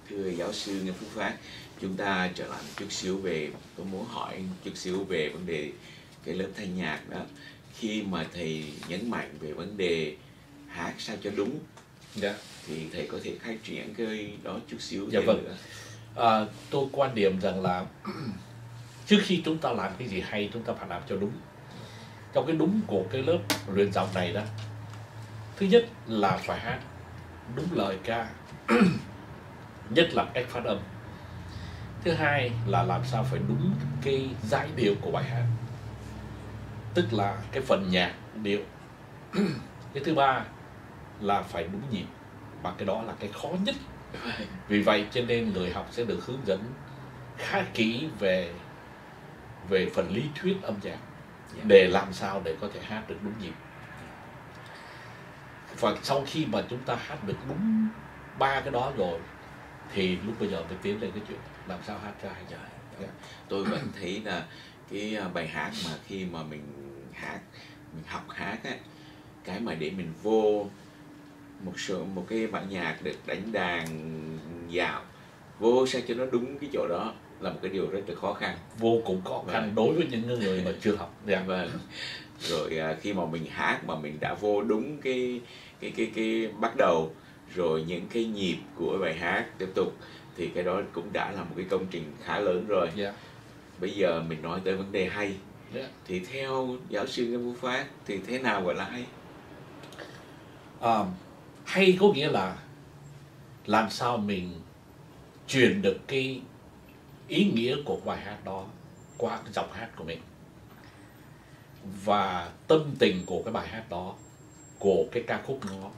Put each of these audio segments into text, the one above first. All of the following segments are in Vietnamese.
Thưa giáo sư Nguyễn Phú Phát, chúng ta trở lại một chút xíu về, tôi muốn hỏi một chút xíu về vấn đề cái lớp thanh nhạc đó. Khi mà thầy nhấn mạnh về vấn đề hát sao cho đúng, Dạ. thì thầy có thể khai triển cái đó chút xíu Dạ thêm vâng. nữa. Tôi quan điểm rằng là trước khi chúng ta làm cái gì hay, chúng ta phải làm cho đúng. Trong cái đúng của cái lớp luyện giọng này đó, thứ nhất là phải hát đúng lời ca, nhất là cách phát âm. Thứ hai là làm sao phải đúng cái giai điệu của bài hát, tức là cái phần nhạc điệu. Cái thứ ba là phải đúng nhịp, và cái đó là cái khó nhất. Vì vậy cho nên người học sẽ được hướng dẫn khá kỹ về phần lý thuyết âm nhạc, để làm sao để có thể hát được đúng nhịp. Và sau khi mà chúng ta hát được đúng ba cái đó rồi, thì lúc bây giờ mới tiến lên cái chuyện làm sao hát ra hay. Tôi vẫn thấy là cái bài hát mà khi mà mình hát, mình học hát á, cái mà để mình vô một cái bản nhạc được đánh đàn dạo, vô sao cho nó đúng cái chỗ đó là một cái điều rất là khó khăn, vô cùng khó khăn đối với những người mà chưa học. Vâng. Rồi khi mà mình hát mà mình đã vô đúng cái bắt đầu, rồi những cái nhịp của bài hát tiếp tục, thì cái đó cũng đã là một cái công trình khá lớn rồi. Bây giờ mình nói tới vấn đề hay, thì theo giáo sư Nguyễn Phú Phát thì thế nào gọi là hay? Hay có nghĩa là làm sao mình truyền được cái ý nghĩa của bài hát đó qua cái giọng hát của mình, và tâm tình của cái bài hát đó, của cái ca khúc đó,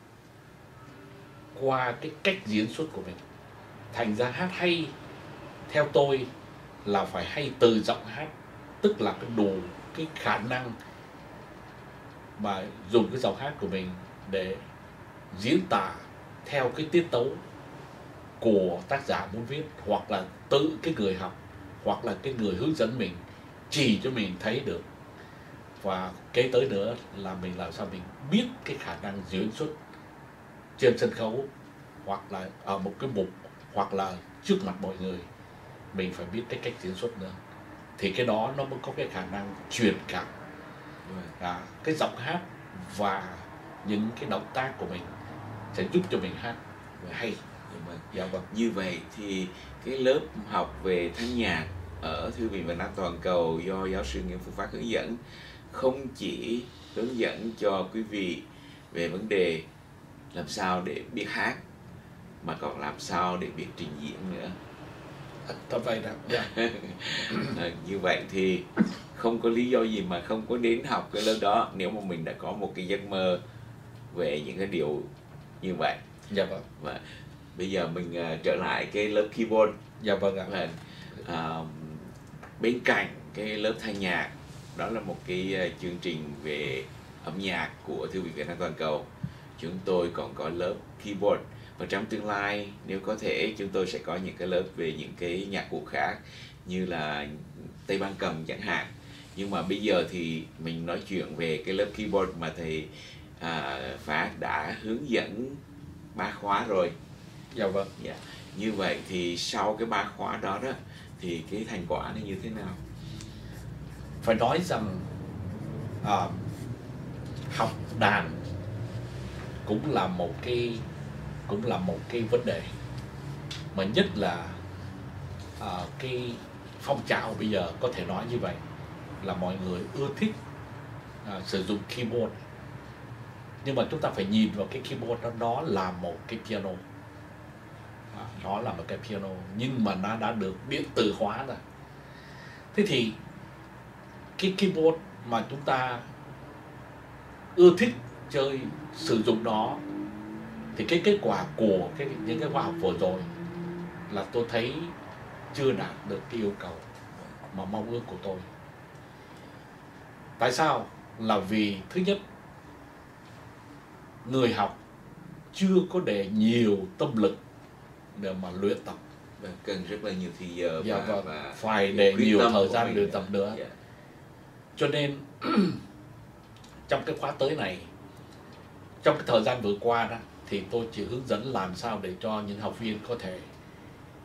qua cái cách diễn xuất của mình. Thành ra hát hay theo tôi là phải hay từ giọng hát, tức là cái đủ cái khả năng mà dùng cái giọng hát của mình để diễn tả theo cái tiết tấu của tác giả muốn viết, hoặc là tự cái người học, hoặc là cái người hướng dẫn mình chỉ cho mình thấy được. Và kế tới nữa là mình làm sao mình biết cái khả năng diễn xuất trên sân khấu, hoặc là ở một cái mục, hoặc là trước mặt mọi người, mình phải biết cái cách diễn xuất nữa. Thì cái đó nó mới có cái khả năng truyền cảm. Cái giọng hát và những cái động tác của mình sẽ giúp cho mình hát hay. Dạ vâng. Như vậy thì cái lớp học về thanh nhạc ở Thư viện Việt Nam Toàn Cầu do giáo sư Nguyễn Phú Phát hướng dẫn, không chỉ hướng dẫn cho quý vị về vấn đề làm sao để biết hát, mà còn làm sao để biết trình diễn nữa. Vậy đó. Như vậy thì không có lý do gì mà không có đến học cái lớp đó, nếu mà mình đã có một cái giấc mơ về những cái điều như vậy. Dạ vâng. Và bây giờ mình trở lại cái lớp keyboard. Dạ vâng ạ. Bên cạnh cái lớp thanh nhạc, đó là một cái chương trình về âm nhạc của Thư viện Việt Nam Toàn Cầu, chúng tôi còn có lớp keyboard. Và trong tương lai nếu có thể, chúng tôi sẽ có những cái lớp về những cái nhạc cụ khác, như là Tây Ban cầm chẳng hạn. Nhưng mà bây giờ thì mình nói chuyện về cái lớp keyboard mà thầy Phát đã hướng dẫn 3 khóa rồi. Dạ vâng. Như vậy thì sau cái 3 khóa đó thì cái thành quả nó như thế nào? Phải nói rằng học đàn cũng là một cái vấn đề, mà nhất là cái phong trào bây giờ có thể nói như vậy, là mọi người ưa thích sử dụng keyboard. Nhưng mà chúng ta phải nhìn vào cái keyboard đó là một cái piano. Nó là một cái piano, nhưng mà nó đã được điện tử hóa rồi. Thế thì cái keyboard mà chúng ta ưa thích chơi, sử dụng nó, thì cái kết quả của những cái khóa học vừa rồi là tôi thấy chưa đạt được cái yêu cầu mà mong ước của tôi. Tại sao? Là vì thứ nhất, người học chưa có để nhiều tâm lực để mà luyện tập. Cần rất là nhiều thời giờ và phải để nhiều thời gian luyện tập nữa. Cho nên trong cái khóa tới này, trong cái thời gian vừa qua đó, thì tôi chỉ hướng dẫn làm sao để cho những học viên có thể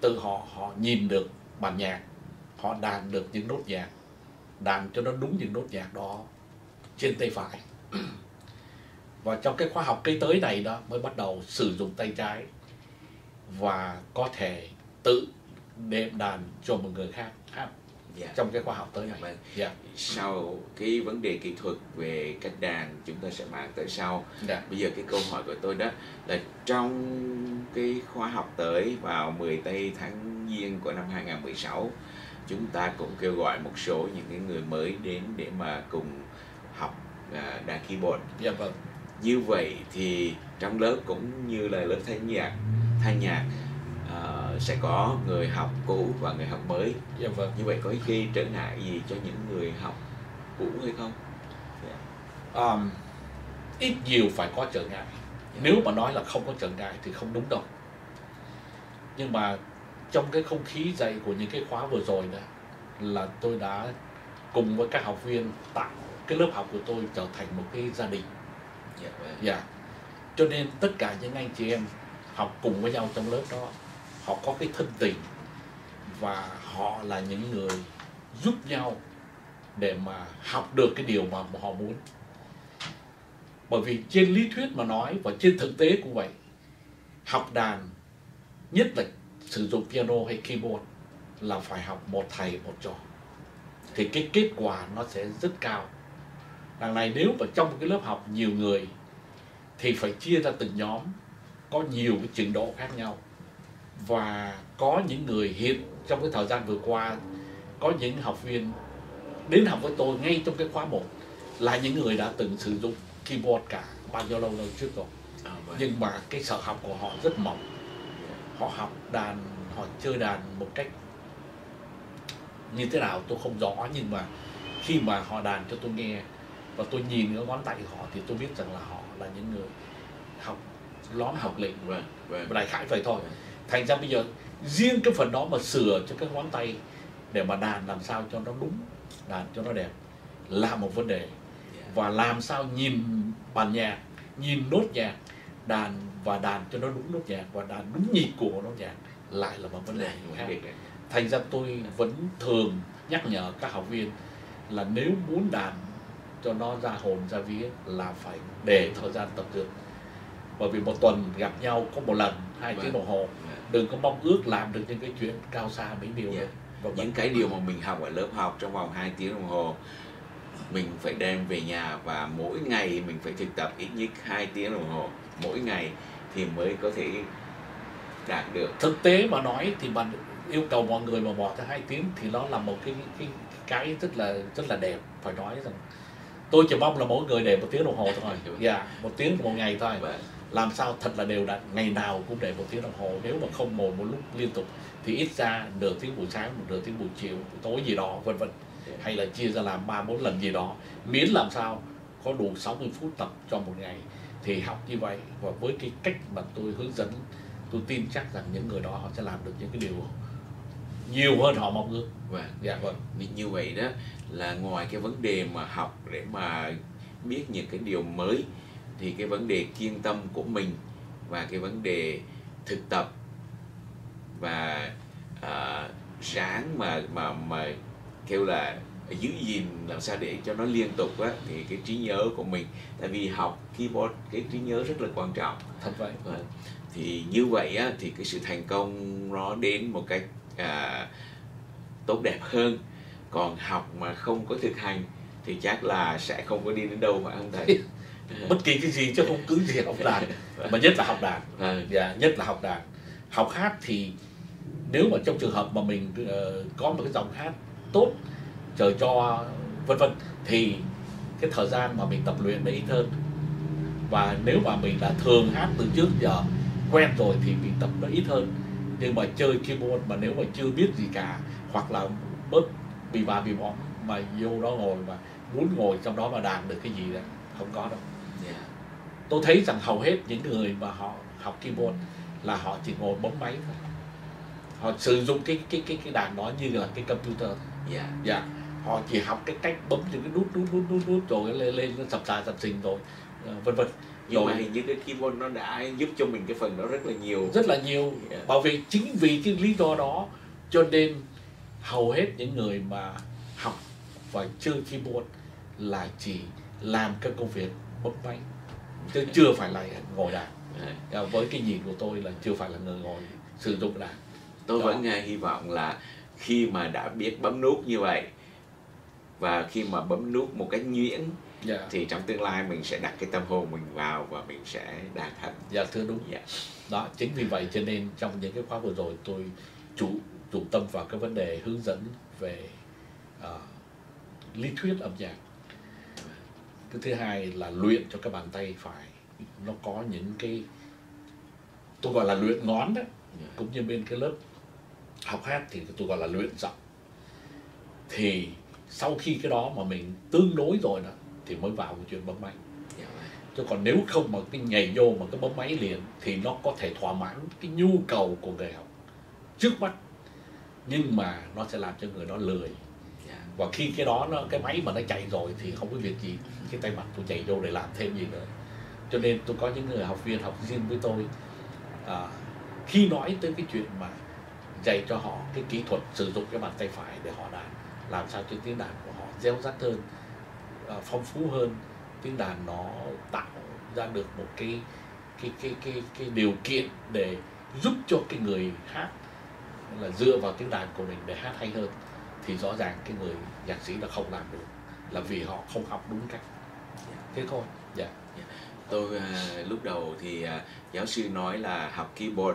tự họ nhìn được bản nhạc, họ đàn được những nốt nhạc, đàn cho nó đúng những nốt nhạc đó trên tay phải. Và trong cái khóa học kế tới này đó mới bắt đầu sử dụng tay trái và có thể tự đệm đàn cho một người khác hát trong cái khóa học tới này. Sau cái vấn đề kỹ thuật về cách đàn chúng ta sẽ mang tới sau. Bây giờ cái câu hỏi của tôi đó là trong cái khóa học tới vào 10 tây tháng Giêng của năm 2016, chúng ta cũng kêu gọi một số những cái người mới đến để mà cùng học đàn keyboard. Vâng. Như vậy thì trong lớp cũng như là lớp thanh nhạc sẽ có người học cũ và người học mới. Vâng. Như vậy có gây trở ngại gì cho những người học cũ hay không? Ít nhiều phải có trở ngại. Nếu mà nói là không có trở ngại thì không đúng đâu. Nhưng mà trong cái không khí dạy của những cái khóa vừa rồi đó là tôi đã cùng với các học viên tạo cái lớp học của tôi trở thành một cái gia đình. Cho nên tất cả những anh chị em học cùng với nhau trong lớp đó, họ có cái thân tình và họ là những người giúp nhau để mà học được cái điều mà họ muốn. Bởi vì trên lý thuyết mà nói và trên thực tế cũng vậy, học đàn, nhất là sử dụng piano hay keyboard, là phải học một thầy một trò thì cái kết quả nó sẽ rất cao. Đằng này nếu mà trong một cái lớp học nhiều người thì phải chia ra từng nhóm, có nhiều cái trình độ khác nhau. Và có những người hiện trong cái thời gian vừa qua, có những học viên đến học với tôi ngay trong cái khóa 1 là những người đã từng sử dụng keyboard cả bao nhiêu lâu trước rồi. Nhưng mà cái sở học của họ rất mỏng. Họ học đàn, họ chơi đàn một cách như thế nào tôi không rõ, nhưng mà khi mà họ đàn cho tôi nghe và tôi nhìn cái ngón tay của họ thì tôi biết rằng là họ là những người học lóm học lệnh và đại khái vậy thôi. Thành ra bây giờ riêng cái phần đó mà sửa cho cái ngón tay để mà đàn làm sao cho nó đúng, đàn cho nó đẹp là một vấn đề. Và làm sao nhìn bản nhạc, nhìn nốt nhạc, đàn và đàn cho nó đúng nốt nhạc và đàn đúng nhịp của nốt nhạc lại là một vấn đề khác. Thành ra tôi vẫn thường nhắc nhở các học viên là nếu muốn đàn cho nó ra hồn ra vía là phải để thời gian tập luyện. Bởi vì một tuần gặp nhau có một lần 2 tiếng đồng hồ, đừng có mong ước làm được những cái chuyện cao xa mấy điều nữa. Những cái điều mà mình học ở lớp học trong vòng 2 tiếng đồng hồ mình phải đem về nhà và mỗi ngày mình phải thực tập ít nhất 2 tiếng đồng hồ mỗi ngày thì mới có thể đạt được. Thực tế mà nói thì bạn yêu cầu mọi người mà bỏ ra 2 tiếng thì nó là một cái rất là đẹp. Phải nói rằng tôi chỉ mong là mỗi người để 1 tiếng đồng hồ thôi. 1 tiếng một ngày thôi. Làm sao thật là đều đặn, ngày nào cũng để 1 tiếng đồng hồ. Nếu mà không ngồi một lúc liên tục thì ít ra nửa tiếng buổi sáng, nửa tiếng buổi chiều, buổi tối gì đó vân vân. Hay là chia ra làm 3-4 lần gì đó, miễn làm sao có đủ 60 phút tập cho một ngày thì học như vậy. Và với cái cách mà tôi hướng dẫn, tôi tin chắc rằng những người đó họ sẽ làm được những cái điều nhiều hơn họ mong ước. Như vậy đó là ngoài cái vấn đề mà học để mà biết những cái điều mới thì cái vấn đề kiên tâm của mình và cái vấn đề thực tập và ráng mà kêu là giữ gìn làm sao để cho nó liên tục á, thì cái trí nhớ của mình, tại vì học keyboard cái trí nhớ rất là quan trọng. Thật vậy. Thì như vậy á, thì cái sự thành công nó đến một cách tốt đẹp hơn. Còn học mà không có thực hành thì chắc là sẽ không có đi đến đâu, phải không thầy? Bất kỳ cái gì chứ không cứ gì học đàn, mà nhất là học đàn. Nhất là học đàn. Học hát thì nếu mà trong trường hợp mà mình có một cái giọng hát tốt, trời cho vân vân thì cái thời gian mà mình tập luyện nó ít hơn. Và nếu mà mình đã thường hát từ trước giờ quen rồi thì mình tập nó ít hơn. Nhưng mà chơi keyboard mà nếu mà chưa biết gì cả hoặc là bớt bị bõm mà vô đó ngồi mà muốn ngồi trong đó mà đàn được cái gì đó không có đâu. Tôi thấy rằng hầu hết những người mà họ học keyboard là họ chỉ ngồi bấm máy thôi. Họ sử dụng cái đàn đó như là cái computer. Họ chỉ học cái cách bấm những cái nút rồi lên nó sập sình rồi vân vân. Nhưng mà hình như cái keyboard nó đã giúp cho mình cái phần đó rất là nhiều. Rất là nhiều. Bởi vì chính vì cái lý do đó cho nên hầu hết những người mà học và chơi keyboard là chỉ làm cái công việc bấm máy, chứ chưa phải là ngồi đàn. Với cái nhìn của tôi là chưa phải là người ngồi sử dụng đàn. Tôi vẫn hy vọng là khi mà đã biết bấm nút như vậy và khi mà bấm nút một cách nhuyễn, thì trong tương lai mình sẽ đặt cái tâm hồn mình vào và mình sẽ đàn thật. Dạ thưa đúng. Đó, chính vì vậy cho nên trong những cái khóa vừa rồi tôi chủ tâm vào cái vấn đề hướng dẫn về lý thuyết âm nhạc. Cái thứ hai là luyện cho các bàn tay phải nó có những cái tôi gọi là luyện ngón đó, cũng như bên cái lớp học hát thì tôi gọi là luyện giọng. Thì sau khi cái đó mà mình tương đối rồi đó thì mới vào cái chuyện bấm máy. Chứ còn nếu không mà cái nhảy vô mà cái bấm máy liền thì nó có thể thỏa mãn cái nhu cầu của người học trước mắt, nhưng mà nó sẽ làm cho người đó lười. Và khi cái đó cái máy mà nó chạy rồi thì không có việc gì cái tay mặt tôi chạy vô để làm thêm gì nữa. Cho nên tôi có những người học viên học riêng với tôi, khi nói tới cái chuyện mà dạy cho họ cái kỹ thuật sử dụng cái bàn tay phải để họ đàn, làm sao cho tiếng đàn của họ réo rắt hơn, phong phú hơn, tiếng đàn nó tạo ra được một cái điều kiện để giúp cho cái người hát là dựa vào tiếng đàn của mình để hát hay hơn, thì rõ ràng cái người nhạc sĩ là không làm được, là vì họ không học đúng cách. Thế thôi. Tôi lúc đầu thì giáo sư nói là học keyboard,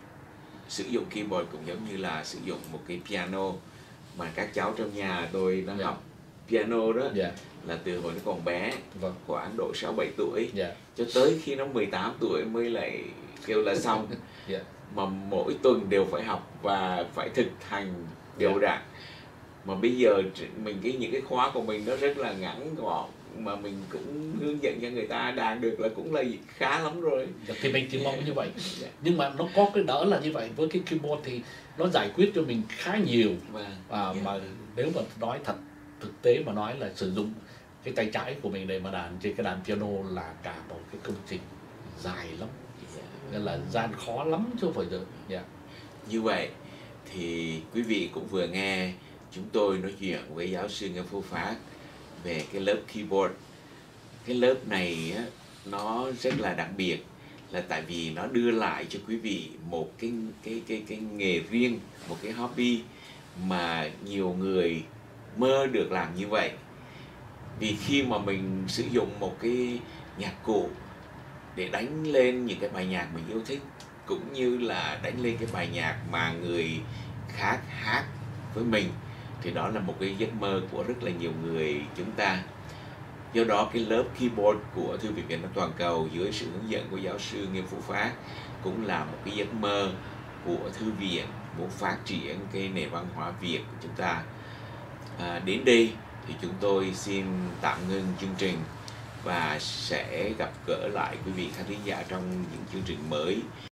sử dụng keyboard cũng giống như là sử dụng một cái piano, mà các cháu trong nhà tôi nó học piano đó là từ hồi nó còn bé, khoảng độ 6-7 tuổi, cho tới khi nó 18 tuổi mới lại kêu là xong. Mà mỗi tuần đều phải học và phải thực hành đều đặn. Mà bây giờ mình những cái khóa của mình nó rất là ngắn gọn, mà mình cũng hướng dẫn cho người ta đàn được là cũng là khá lắm rồi. Thì mình chỉ mong như vậy. Nhưng mà nó có cái đỡ là như vậy, với cái keyboard thì nó giải quyết cho mình khá nhiều. Mà nếu mà nói thật thực tế mà nói là sử dụng cái tay trái của mình để mà đàn trên cái đàn piano là cả một cái công trình dài lắm, nên là gian khó lắm chứ không phải được. Như vậy thì quý vị cũng vừa nghe chúng tôi nói chuyện với giáo sư Nghiêm Phú Phát về cái lớp keyboard. Cái lớp này á, nó rất là đặc biệt, là tại vì nó đưa lại cho quý vị một cái nghề riêng, một cái hobby mà nhiều người mơ được làm như vậy. Vì khi mà mình sử dụng một cái nhạc cụ để đánh lên những cái bài nhạc mình yêu thích, cũng như là đánh lên cái bài nhạc mà người khác hát với mình, thì đó là một cái giấc mơ của rất là nhiều người chúng ta. Do đó cái lớp keyboard của Thư viện Việt Nam Toàn Cầu dưới sự hướng dẫn của giáo sư Nghiêm Phú Phát cũng là một cái giấc mơ của thư viện muốn phát triển cái nền văn hóa Việt của chúng ta. Đến đây thì chúng tôi xin tạm ngưng chương trình và sẽ gặp gỡ lại quý vị khán thính giả trong những chương trình mới.